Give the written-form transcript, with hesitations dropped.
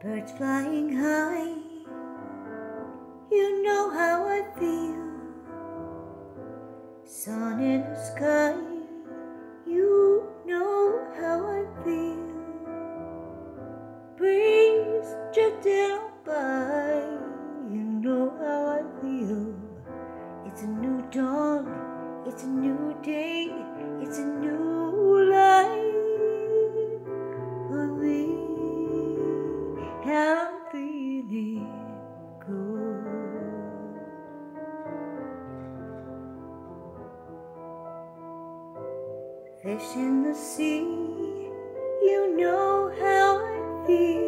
birds flying high. You know how I feel. Sun in the sky. You know how I feel. Breeze drifting by. You know how I feel. It's a new dawn. It's a new day. It's a new life for me. I'm feeling good. Fish in the sea, you know how I feel.